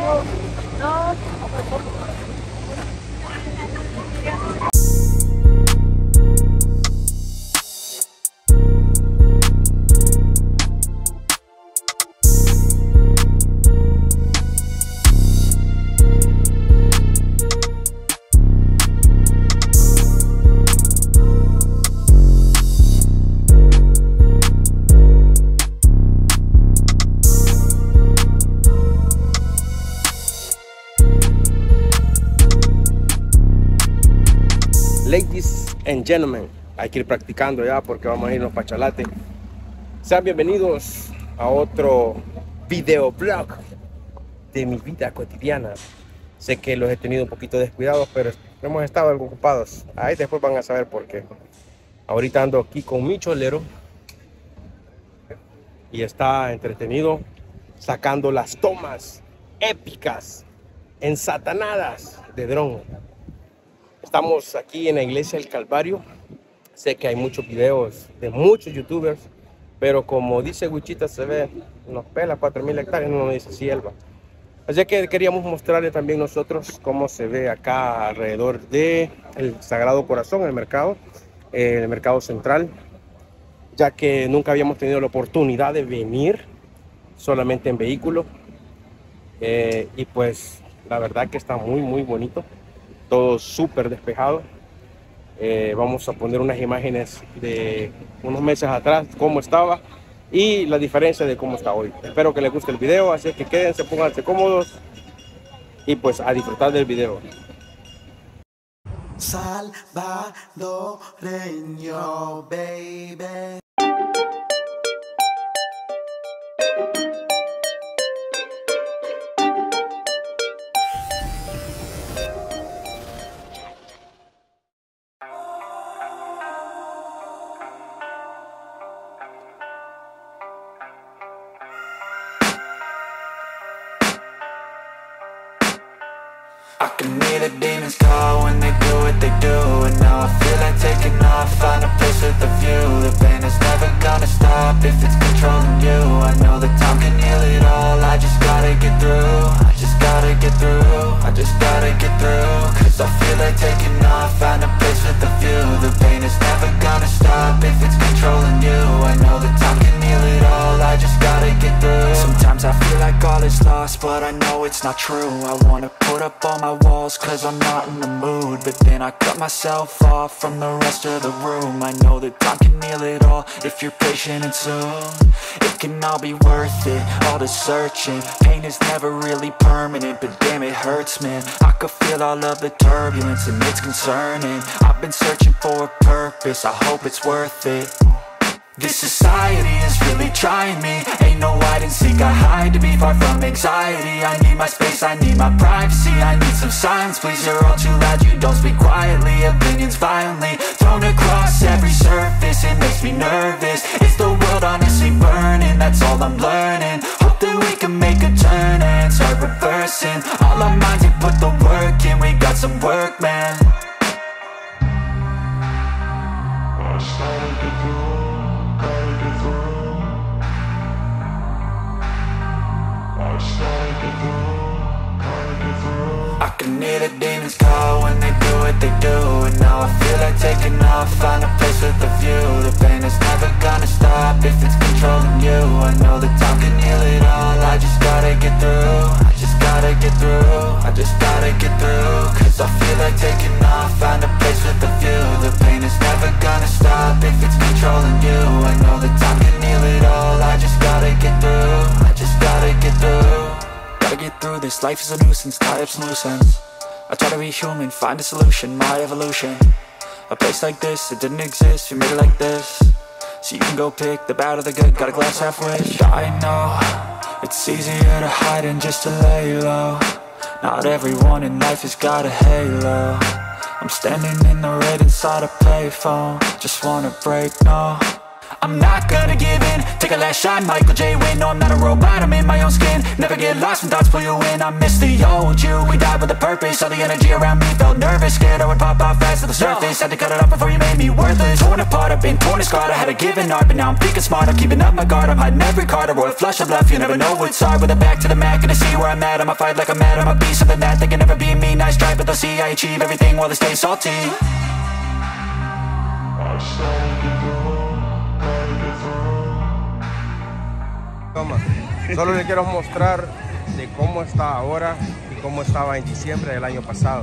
Ladies and gentlemen, hay que ir practicando ya porque vamos a irnos para Chalate. Sean bienvenidos a otro videoblog de mi vida cotidiana. Sé que los he tenido un poquito descuidados, pero hemos estado algo ocupados. Ahí después van a saber por qué. Ahorita ando aquí con mi cholero y está entretenido sacando las tomas épicas, ensatanadas de dron. Estamos aquí en la iglesia del Calvario. Sé que hay muchos videos de muchos youtubers, pero como dice Wichita, se ve, nos pela 4.000 hectáreas, no nos dice selva. Así que queríamos mostrarles también nosotros cómo se ve acá alrededor del Sagrado Corazón, el mercado central, ya que nunca habíamos tenido la oportunidad de venir solamente en vehículo. Y pues la verdad que está muy bonito. Todo súper despejado. Vamos a poner unas imágenes de unos meses atrás, cómo estaba y la diferencia de cómo está hoy. Espero que les guste el video, así que quédense, pónganse cómodos y pues a disfrutar del video. Salvadoreño, baby. I can hear the demons call when they do what they do. And now I feel like taking off, find a place with a view. The pain is never gonna stop if it's controlling you. I know that time can heal it all, I just gotta get through. I just gotta get through, I just gotta get through. Cause I feel like taking off, find a place with a view. The pain is never gonna stop if it's controlling you. I know that time can heal it all, I just gotta get through. Sometimes I feel like all is lost, but I know it's not true. I wanna put up all my walls cause I'm not in the mood, but then I cut myself off from the rest of the room. I know that time can heal it all if you're patient, and soon it can all be worth it, all the searching. Pain is never really permanent, but damn it hurts, man. I could feel all of the turbulence and it's concerning. I've been searching for a purpose, I hope it's worth it. This society is really trying me. Ain't no hide and seek, I hide to be far from anxiety. I need my space, I need my privacy. I need some silence, please, you're all too loud. You don't speak quietly, opinions violently thrown across every surface. It makes me nervous, is the world honestly burning? That's all I'm learning. Hope that we can make a turn and start reversing all our minds and put the work in. We got some work, man. I can hear the demons call when they do what they do. And now I feel like taking off, find a place with a view. The pain is never gonna stop if it's controlling you. I know that time can heal it all, I just gotta get through. I just gotta get through, I just gotta get through. Cause I feel like taking off, find a place with a view. The pain is never gonna stop if it's controlling you. I know that time can heal it all, I just gotta get through. I just gotta get through. Gotta get through this, life is a nuisance, tie up some loose ends. I try to be human, find a solution, my evolution. A place like this, it didn't exist, we made it like this. So you can go pick the bad or the good, got a glass half wish. I know, it's easier to hide than just to lay low. Not everyone in life has got a halo. I'm standing in the red inside a payphone, just wanna break, no. I'm not gonna give in, take a last shot, Michael J. Win. No, I'm not a robot, I'm in my own skin. Never get lost when thoughts pull you in. I miss the old you, we died with a purpose. All the energy around me felt nervous, scared I would pop off fast to the surface. Had to cut it off before you made me worthless. Torn apart, I've been torn and scarred. I had a given art, but now I'm thinking smart. I'm keeping up my guard, I'm hiding every card. A royal flush of love, you never know what's hard. With a back to the mat, gonna see where I'm at. I'ma fight like I'm mad, I'ma be something that they can never be me. Nice try, but they'll see I achieve everything while they stay salty. Toma, solo le quiero mostrar de cómo está ahora y cómo estaba en diciembre del año pasado.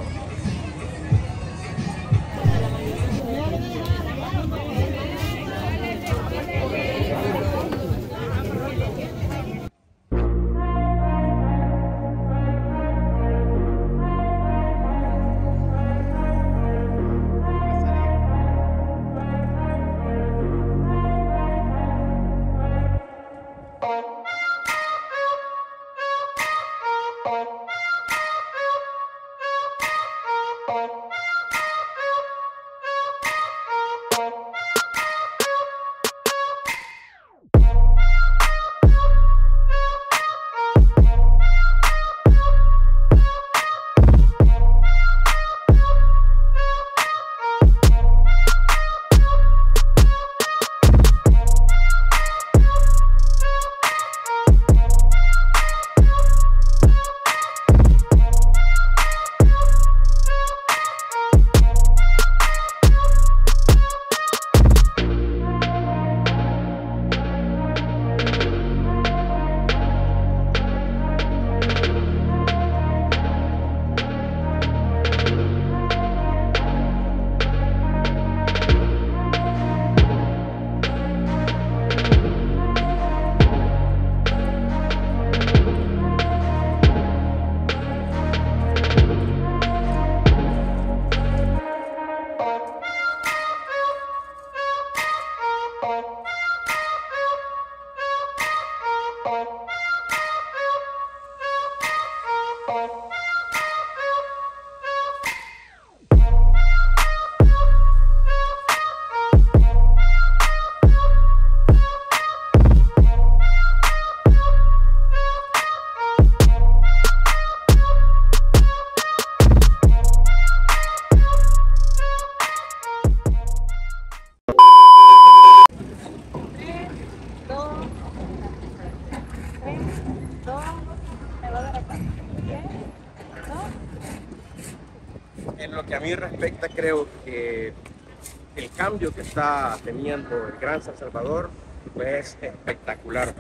En lo que a mí respecta, creo que el cambio que está teniendo el Gran San Salvador pues, es espectacular.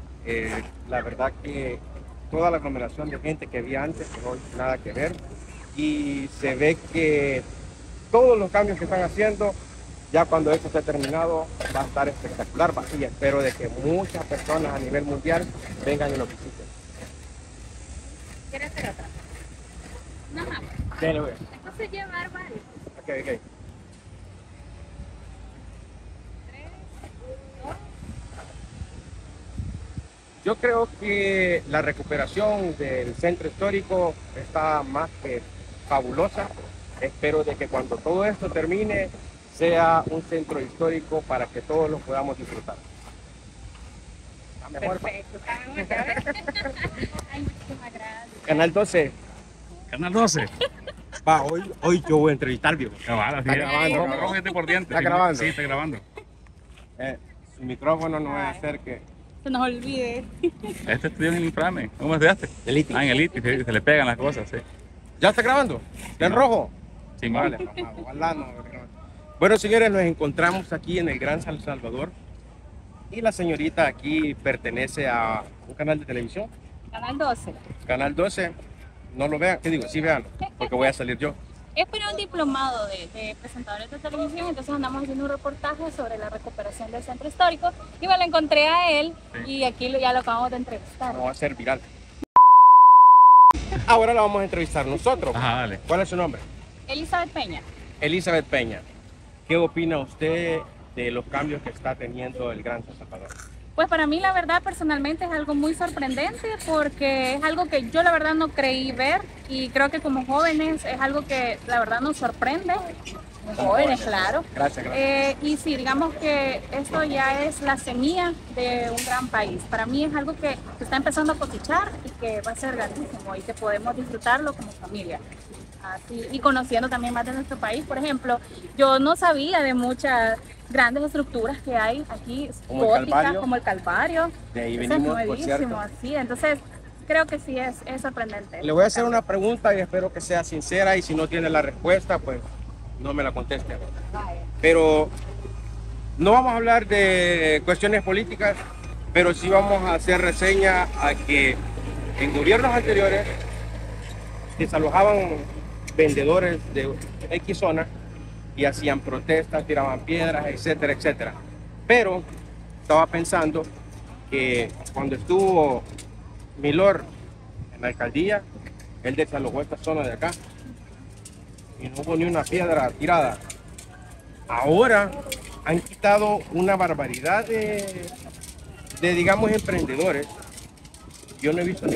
La verdad que toda la aglomeración de gente que había antes, pues, hoy nada que ver. Y se ve que todos los cambios que están haciendo, ya cuando esto esté terminado, va a estar espectacular. Y espero de que muchas personas a nivel mundial vengan y lo visiten. ¿Quieres hacer otra? No, no. Dale, güey. Esto se llevar varios. Ok, ok. 3, 2. Yo creo que la recuperación del centro histórico está más que fabulosa. Espero de que cuando todo esto termine sea un centro histórico para que todos lo podamos disfrutar. Mejor. Perfecto. Ay, muchísimas gracias. Canal 12. Canal 12. Va, hoy yo voy a entrevistar, viejo. Cabal, Está grabando. Rojo este por diente. ¿Está grabando? Sí, está grabando. Su micrófono no va a hacer que... Se nos olvide. Este estudió en el Inframe. ¿Cómo estudiaste? Elite. Ah, en Elite. Se le pegan las cosas, sí. ¿Ya está grabando? ¿En rojo? Sí, Vale, papá, ojalá no. Bueno, señores, nos encontramos aquí en el Gran San Salvador y la señorita aquí pertenece a un canal de televisión, Canal 12. Canal 12. No lo vean, ¿qué digo? Sí, vean, porque voy a salir yo. Es para un diplomado de presentadores de televisión, entonces andamos haciendo un reportaje sobre la recuperación del centro histórico y me lo encontré a él y aquí ya lo acabamos de entrevistar. Vamos a hacer viral. Ahora la vamos a entrevistar nosotros. Ajá, dale. ¿Cuál es su nombre? Elizabeth Peña. Elizabeth Peña. ¿Qué opina usted de los cambios que está teniendo el Gran San Salvador? Pues para mí la verdad personalmente es algo muy sorprendente porque es algo que yo la verdad no creí ver y creo que como jóvenes es algo que la verdad nos sorprende jóvenes, claro. Gracias, gracias. Y sí, digamos que esto ya es la semilla de un gran país. Para mí es algo que se está empezando a cosechar y que va a ser grandísimo y que podemos disfrutarlo como familia. Así, y conociendo también más de nuestro país. Por ejemplo, yo no sabía de muchas grandes estructuras que hay aquí, Como el góticas, Calvario. como el Calvario. De ahí Eso es venimos, por cierto. nuevísimo, sí. Entonces, creo que sí es sorprendente. Le voy a hacer una pregunta y espero que sea sincera y si no tiene la respuesta, pues no me la conteste. Vaya. Pero no vamos a hablar de cuestiones políticas, pero sí vamos a hacer reseña a que en gobiernos anteriores desalojaban vendedores de X zona y hacían protestas, tiraban piedras, etcétera, etcétera. Pero estaba pensando que cuando estuvo Milor en la alcaldía, él desalojó esta zona de acá y no hubo ni una piedra tirada. Ahora han quitado una barbaridad de digamos, emprendedores. Yo no he visto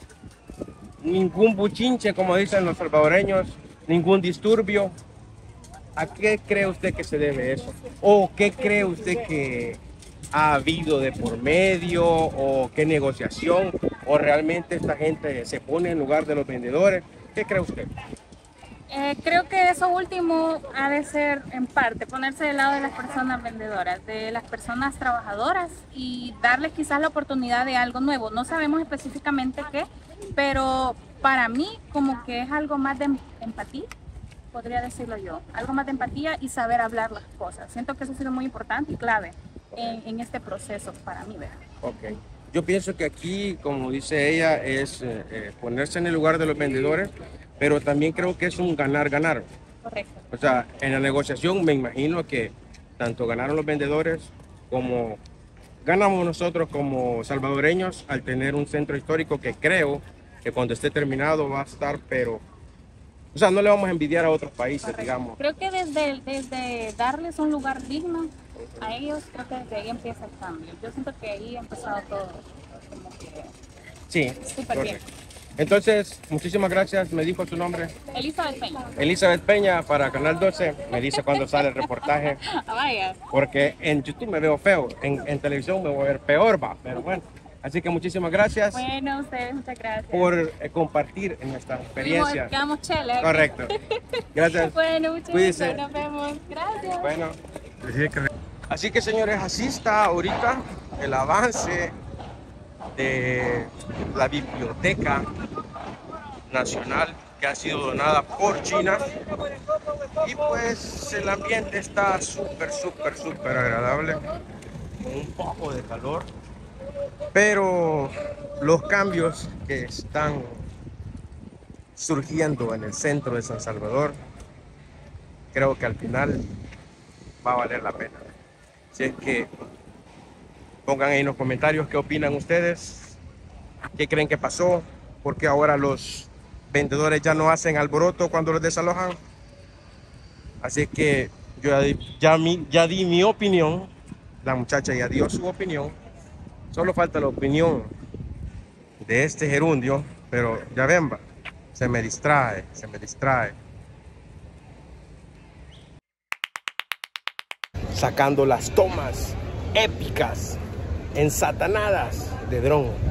ningún buchinche, como dicen los salvadoreños, ningún disturbio. ¿A qué cree usted que se debe eso? ¿O qué cree usted que ha habido de por medio? ¿O qué negociación? ¿O realmente esta gente se pone en lugar de los vendedores? ¿Qué cree usted? Creo que eso último ha de ser, en parte, ponerse del lado de las personas vendedoras, de las personas trabajadoras y darles quizás la oportunidad de algo nuevo. No sabemos específicamente qué, pero para mí como que es algo más de empatía, podría decirlo yo. Algo más de empatía y saber hablar las cosas. Siento que eso ha sido muy importante y clave en este proceso para mí, ¿verdad? Ok. Yo pienso que aquí, como dice ella, es ponerse en el lugar de los vendedores, pero también creo que es un ganar-ganar. Correcto. O sea, en la negociación me imagino que tanto ganaron los vendedores como ganamos nosotros como salvadoreños al tener un centro histórico que creo que cuando esté terminado va a estar, pero... O sea, no le vamos a envidiar a otros países, Correcto. digamos. Creo que desde darles un lugar digno a ellos, creo que desde ahí empieza el cambio. Yo siento que ahí ha empezado todo. Como que Sí, súper bien. correcto. Entonces, muchísimas gracias. Me dijo su nombre. Elizabeth Peña. Elizabeth Peña para Canal 12. Me dice cuando sale el reportaje. Ah, vaya. Porque en YouTube me veo feo. En televisión me voy a ver peor, va. Pero bueno. Así que muchísimas gracias Bueno, ustedes, muchas gracias. por compartir en esta experiencia. Quedamos chele. Correcto. Gracias. Bueno, muchas Cuídese. gracias. Nos vemos. Gracias. Bueno. Así que señores, así está ahorita el avance de la Biblioteca Nacional que ha sido donada por China. Y pues el ambiente está súper agradable, con un poco de calor. Pero los cambios que están surgiendo en el centro de San Salvador, creo que al final va a valer la pena. Así es que pongan ahí en los comentarios qué opinan ustedes, qué creen que pasó, porque ahora los vendedores ya no hacen alboroto cuando los desalojan. Así que yo ya di mi opinión, la muchacha ya dio su opinión. Solo falta la opinión de este gerundio, pero ya ven, se me distrae. Sacando las tomas épicas, ensatanadas de dron.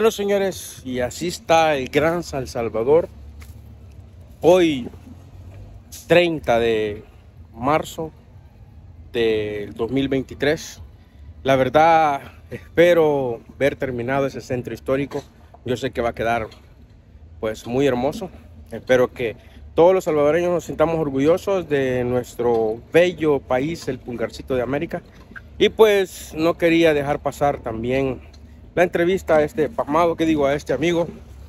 Bueno, señores, y así está el Gran San Salvador. Hoy, 30 de marzo del 2023. La verdad, espero ver terminado ese centro histórico. Yo sé que va a quedar pues muy hermoso. Espero que todos los salvadoreños nos sintamos orgullosos de nuestro bello país, el Pulgarcito de América. Y pues no quería dejar pasar también la entrevista a este pasmado, a este amigo.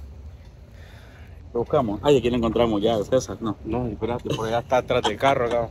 Lo buscamos. Ay, aquí lo encontramos ya, César. No. No, espérate, por allá está atrás del carro acá.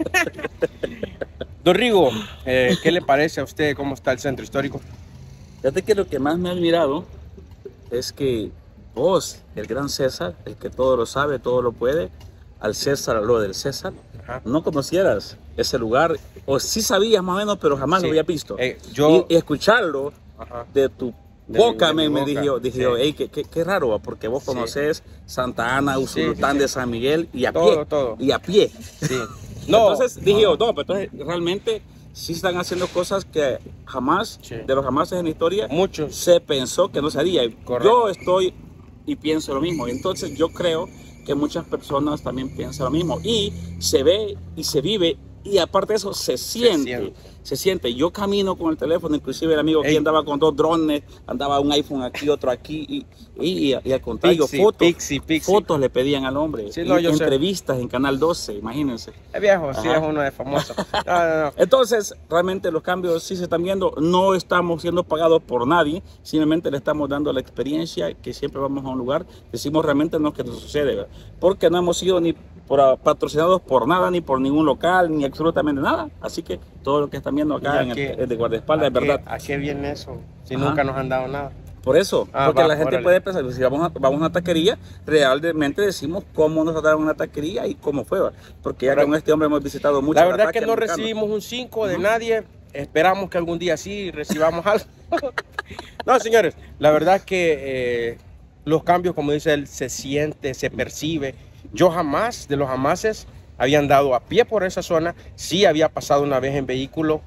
Don Rigo, ¿qué le parece a usted? ¿Cómo está el centro histórico? Fíjate que lo que más me ha admirado es que vos, el gran César, el que todo lo sabe, todo lo puede, al César, a lo del César, Ajá. no conocieras ese lugar, o sí sabías más o menos, pero jamás Sí. lo había visto. Yo... Y escucharlo Ajá. de tu De boca, mi me boca, dije, sí. hey, qué raro, porque vos Sí. conoces Santa Ana, Usulután sí. de San Miguel, y a Todo, pie, todo. y a pie. Sí. No. Entonces dije yo, no, pero entonces realmente sí están haciendo cosas que jamás, Sí. de los jamases en la historia, Muchos. se pensó que no se haría. Correcto. Yo estoy y pienso lo mismo. Entonces yo creo que muchas personas también piensan lo mismo. Y se ve y se vive. Y aparte de eso, se siente. Se siente. Yo camino con el teléfono, inclusive el amigo aquí Ey. andaba con 2 drones, andaba un iPhone aquí, otro aquí, y al contigo, Pixie. fotos le pedían al hombre. Sí, no, y yo sé. entrevistas en Canal 12, imagínense. Es viejo, sí, Ajá. es uno de famosos. No. Entonces, realmente los cambios sí se están viendo, no estamos siendo pagados por nadie, simplemente le estamos dando la experiencia que siempre vamos a un lugar, decimos realmente no es que nos sucede, ¿verdad? Porque no hemos sido ni patrocinados por nada, ni por ningún local, ni absolutamente nada, así que todo lo que están viendo acá ¿Y a qué? el de guardaespaldas es verdad. ¿A qué viene eso? Si Ajá. nunca nos han dado nada. Por eso, porque la gente órale. puede pensar, si vamos a una taquería, realmente decimos cómo nos trataron una taquería y cómo fue, ¿verdad? Porque ya Correcto. con este hombre hemos visitado mucho. La verdad es que no recibimos un 5 de nadie. Esperamos que algún día sí recibamos algo. No, señores, la verdad es que los cambios, como dice él, se siente, se percibe. Yo jamás, de los jamases, había andado a pie por esa zona. Sí había pasado una vez en vehículo,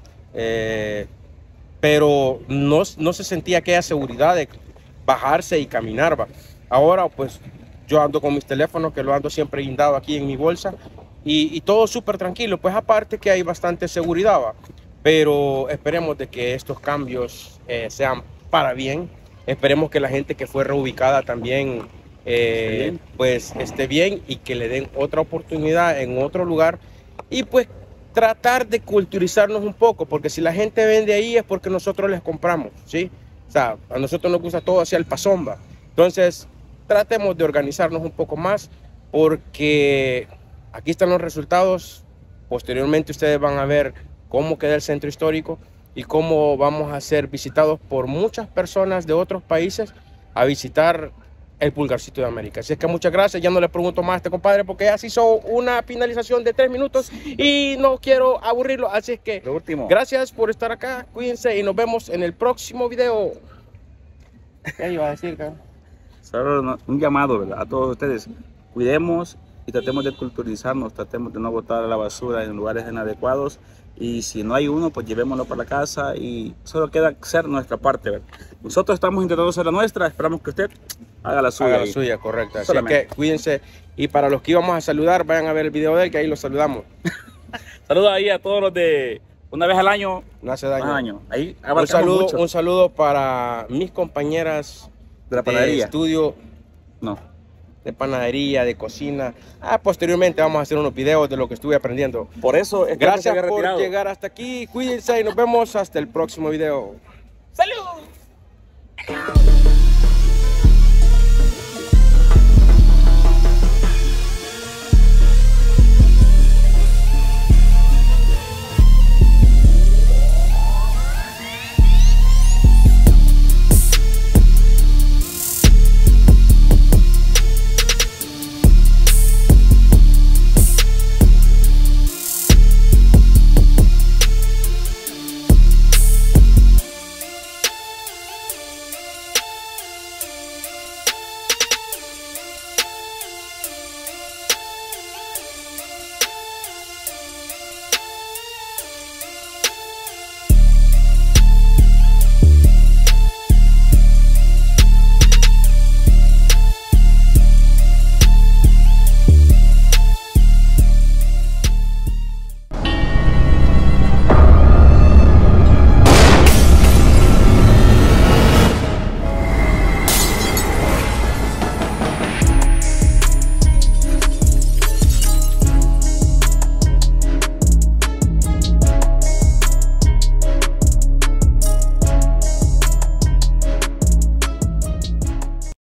pero no se sentía aquella seguridad de bajarse y caminar. ¿Va? Ahora, pues, yo ando con mis teléfonos, que lo ando siempre guindado aquí en mi bolsa, y todo súper tranquilo. Pues aparte que hay bastante seguridad, ¿va? Pero esperemos de que estos cambios sean para bien. Esperemos que la gente que fue reubicada también pues esté bien y que le den otra oportunidad en otro lugar, y pues tratar de culturizarnos un poco, porque si la gente vende ahí es porque nosotros les compramos, ¿sí? O sea, a nosotros nos gusta todo hacia el pasomba. Entonces tratemos de organizarnos un poco más, porque aquí están los resultados. Posteriormente ustedes van a ver cómo queda el centro histórico y cómo vamos a ser visitados por muchas personas de otros países a visitar el Pulgarcito de América. Así es que muchas gracias. Ya no le pregunto más a este compadre porque ya se hizo una finalización de 3 minutos y no quiero aburrirlo. Así es que Lo último. gracias por estar acá. Cuídense y nos vemos en el próximo video. ¿Qué iba a decir, cabrón? Solo un llamado, ¿verdad? A todos ustedes. Cuidemos y tratemos de culturizarnos, tratemos de no botar la basura en lugares inadecuados. Y si no hay uno, pues llevémoslo para la casa y solo queda hacer nuestra parte, ¿verdad? Nosotros estamos intentando hacer la nuestra, esperamos que usted haga la suya. Haga la ahí. suya, correcta. Así Solamente. que cuídense. Y para los que íbamos a saludar, vayan a ver el video de él, que ahí los saludamos. Saludos ahí a todos los de una vez al año. No hace daño. Más año. Ahí Un abarcamos mucho. un saludo para mis compañeras De la panadería. estudio, No. de panadería, de cocina. Posteriormente vamos a hacer unos videos de lo que estuve aprendiendo. Por eso es que se Gracias había por retirado. llegar hasta aquí. Cuídense y nos vemos hasta el próximo video. ¡Salud!